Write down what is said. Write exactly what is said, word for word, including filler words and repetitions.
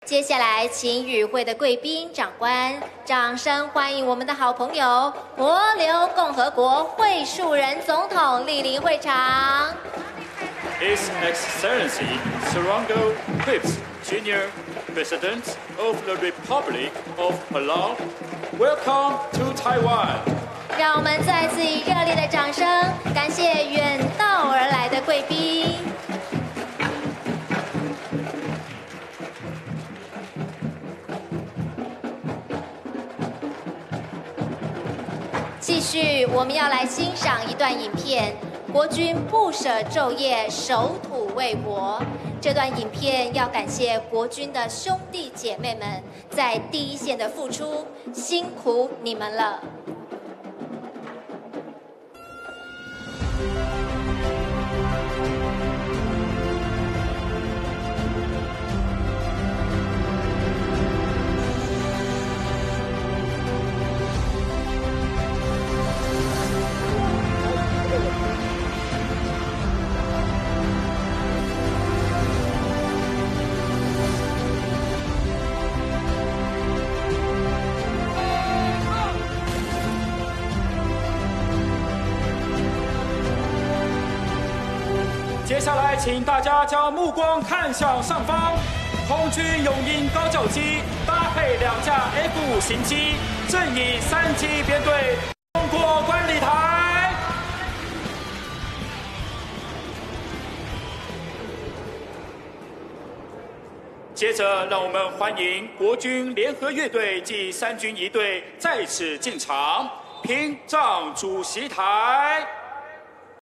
接下来，请与会的贵宾、长官，掌声欢迎我们的好朋友帛琉共和国惠树人总统莅临会场。 His Excellency Surango Phipps, Junior President of the Republic of Palau, welcome to Taiwan. 让我们再次以热烈的掌声，感谢远道而来的贵宾。 继续，我们要来欣赏一段影片。国军不舍昼夜，守土卫国。这段影片要感谢国军的兄弟姐妹们在第一线的付出，辛苦你们了。 接下来，请大家将目光看向上方，空军永鹰高教机搭配两架 F 五型机，正以三机编队通过观礼台。接着，让我们欢迎国军联合乐队暨三军仪队在此进场，屏障主席台。